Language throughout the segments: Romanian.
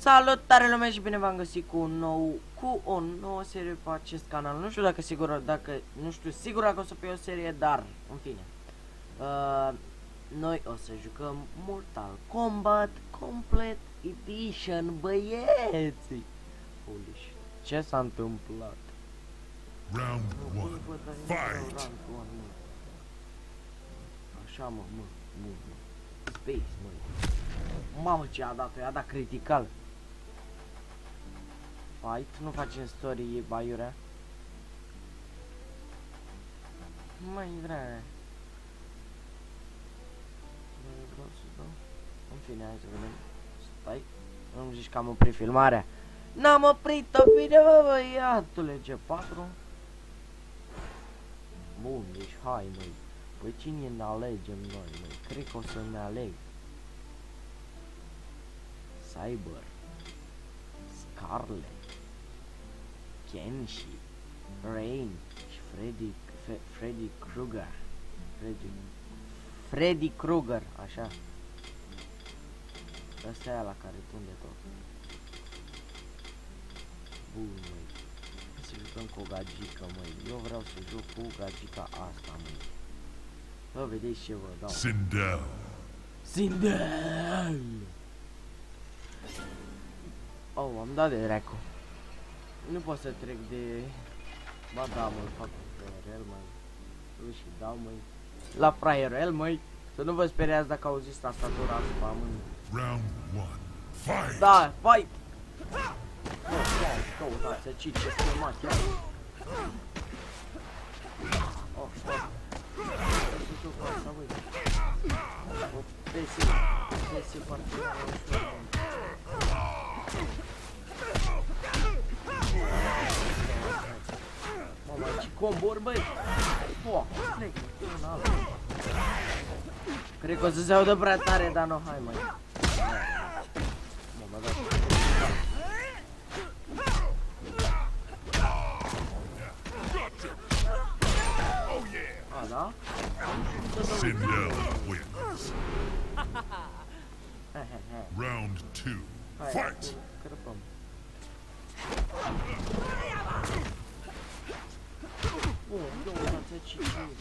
Salutare lume și bine v-am găsit cu o nouă serie pe acest canal. Nu știu dacă sigur dacă o să fie o serie, dar în fine. Noi o să jucăm Mortal Kombat Complete Edition, băieții. Holy shit. Ce s-a întâmplat? Round 1. Fight. Așa mă. Space, mă. Mamă, ce a dat-o, i-a dat critical. Fight, nu facem story baiurea. Mai vrea. Vreau să dau. În fine, hai să vedem. Stai, nu-mi zici că am oprit filmarea. N-am oprit-o, bine mă, băiatule, G4. Bun, deci hai, măi. Păi cine ne alegem noi, măi? Cred că o să ne aleg Cyber, Scarlet, Kenshi, Rain și Freddy Krueger. Freddy Krueger, așa. Asta e la care tunde tot. Bun, măi. Să jucăm cu o gagică, măi. Eu vreau să joc cu gagica asta, măi. Bă, vedeți ce vă dau. Sindel! Oh, am dat de dracu. Nu pot să trec de... Ba da, mă, fac fraierel, măi. Și dau, măi. La fraierel, măi. Să nu vă speriați dacă auziți tastatura asta, măi. Round 1. Fight! Da, fight! Căutați aici ce filmat chiar. Oh, stop. Să joc cu asta, băi. O pese foarte ușor. Mamă, ce combor, băi! Foa, plec, cred că o să se audă prea tare, dar nu, hai, măi. Mamă, da. A, da? Sindel wins. Round 2. Fight! Crăpăm. Bun, două dați aici.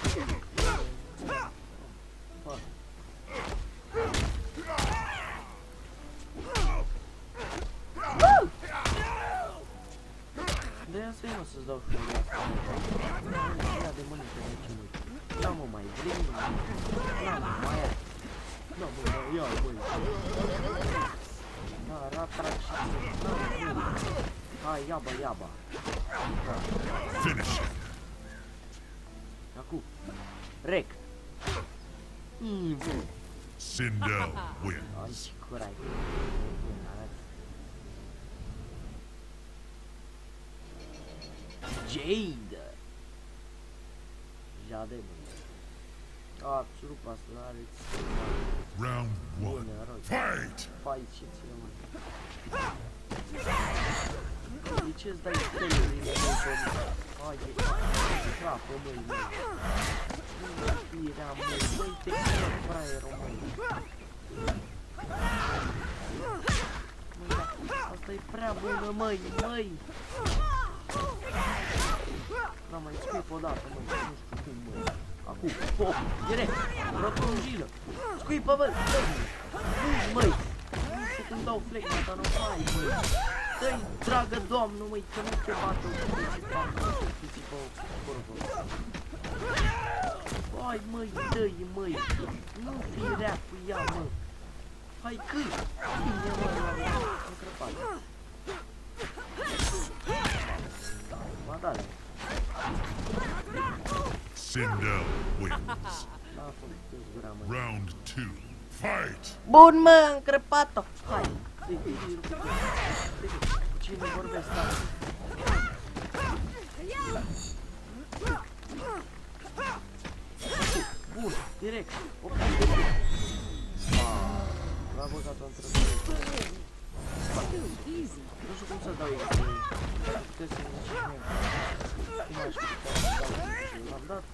De asta e, mă, să-ți dau și de asta. Ia de mânică de aici, măi. Da, mă, mai vrei, mă. Da, mă, mai ia. Da, mă, mai ia, măi. Da, ratrac și da, mă. Hai, iaba. Finish it. Acum. Rec. Sindel wins. Curai. Jade. Jade, mă. Absolut paslare. Round 1. Fight! Fight și ține, mă. De ce-ți dai stelele, măi? Hai, e crapă, măi, măi. Nu firea, măi. Măi, te crapă, fraieră, măi. Măi, asta e prea bună, măi. Da, mai scuip odată, măi. Nu știu cum, măi. Acum, pop, direct. Rotunjilă. Scuipă, bă. Măi. Nu știu când dau flex, dar nu mai, măi. Dă-i, dragă doamnă, măi, că nu te bată o pisică, hai, măi, dă-i, măi. Nu fi rea cu ea, mă. Hai, câi. Bine, mă, am crăpat. Da, mă, da-le. Sindel wins. Round 2. Fight! Bun, mă, am crăpat-o. Hai. Cine vorbește asta? Bun, direct. L-a băgat-o într-o. Nu știu cum să dau eu. Puteți să-mi zici mie. Cum aș putea să dau eu? L-am dat.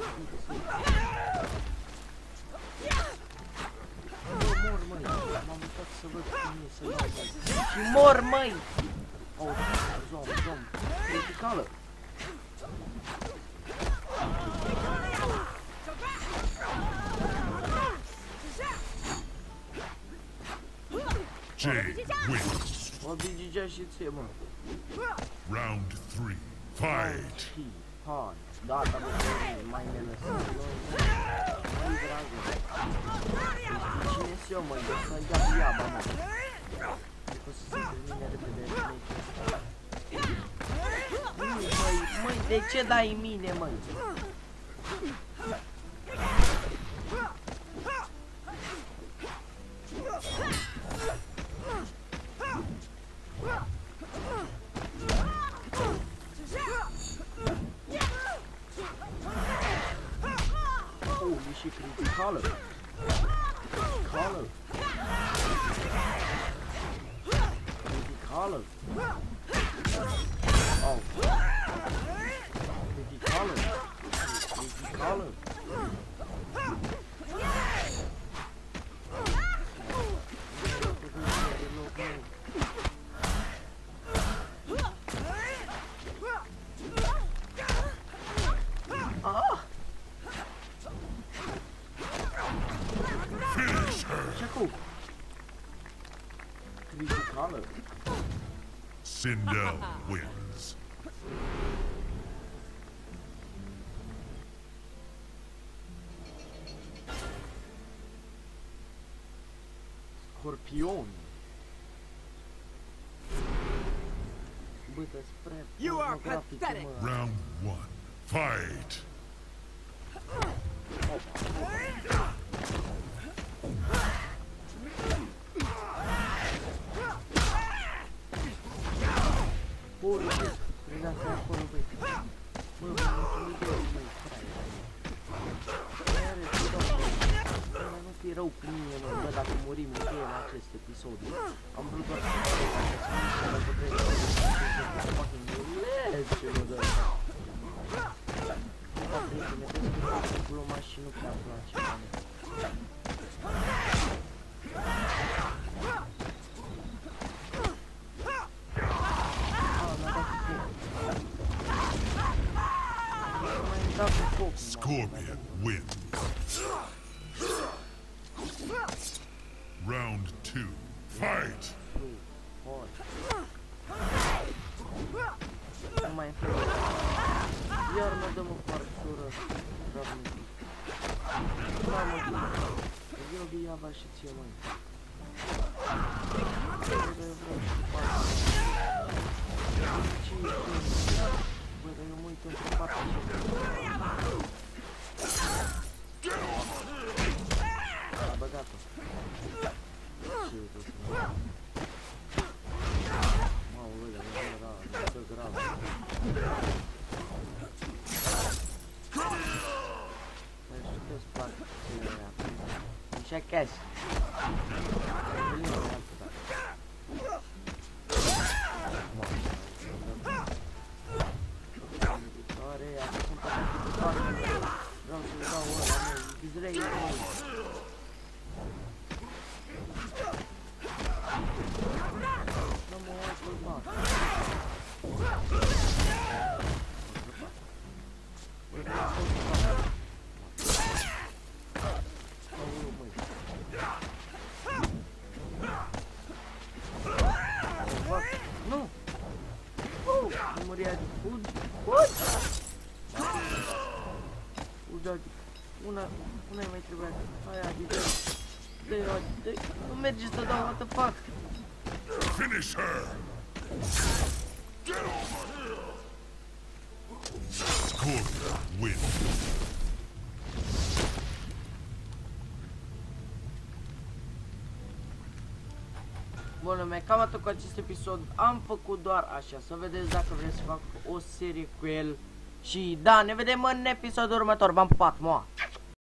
Mor, măi. M-am uitat să văd cum e să iau, măi. Și mor, măi! Oh, zom. Criticală. Jade wins. O digigea și ție, mă. Round 3. Fight. Hai. Gata, bă, mai ne lăsăm. Măi, dragă. Cine-s eu, măi? Să ia iaba, mă. Nu să se termine repede măi, de ce dai în mine, măi? Oh, e și criticală. Criticală. Oh. Criticală. Criticală. Sindel wins. Scorpion. Bătă spre pornografice, mă. Round 1. Fight. Holy shit, credeam că e acolo, băi. Bă, mulțumim de eu, băi, fraiere. Nu fi rău cu mine, mă, bă, dacă murim încheie în acest episod. Am vrut doar să fac dacă trebuie să fucking lege, mă, de ăsta. Da, prietene, vezi că fac diploma și nu prea îmi place, mă. Scorpion wins. Round 2. Fight. Nu mai fac. Iar mă dăm o parțură. Mamă, eu de iava și ție, măi. Bă, dar eu mă uit într-o parte și... Bă, gata. Ce e tot? Mamă, bă, dar nu dă grav. Mai știu că-ți plac chestia aia. Așa cash. Vreau să-i dau ăla, măi, dizrei, măi. Dă-mă o culpa. Nu! Nu muria de fud. Una mai trebuia. Aia, de nu merge să dau, what the fuck? Finish her. Scorpion wins. Bun, lume, cam atât cu acest episod. Am făcut doar așa, să vedeți dacă vreți să fac o serie cu el. Și da, ne vedem în episodul următor. V-am pupat, moa!